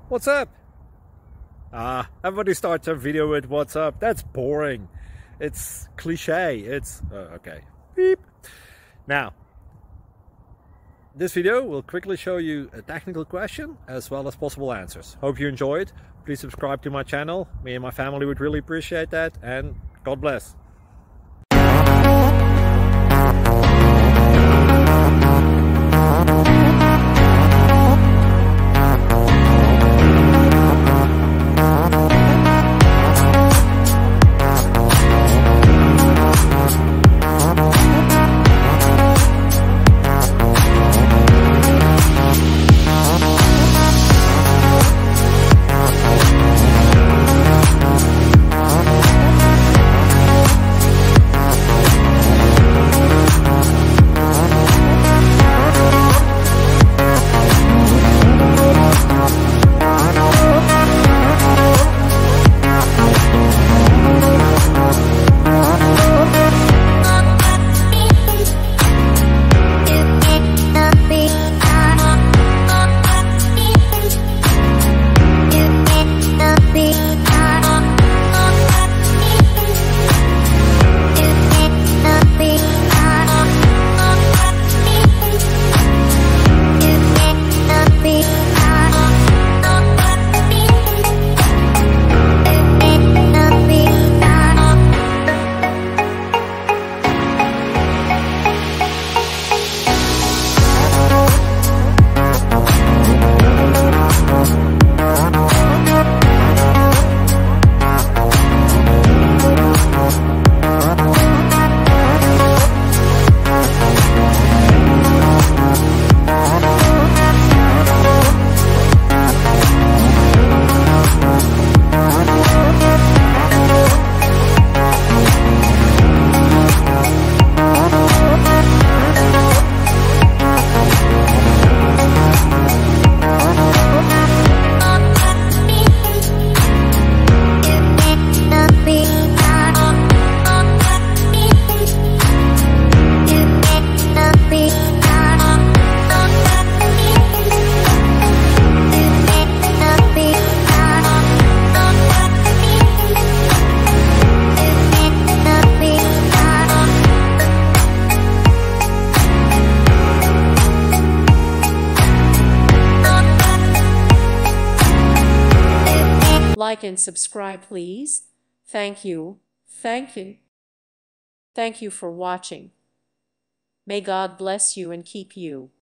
What's up? Everybody starts a video with what's up. That's boring. It's cliche. It's okay. Beep. Now, this video will quickly show you a technical question as well as possible answers. Hope you enjoyed. Please subscribe to my channel. Me and my family would really appreciate that, and God bless. Like and subscribe, please. Thank you. Thank you. Thank you for watching. May God bless you and keep you.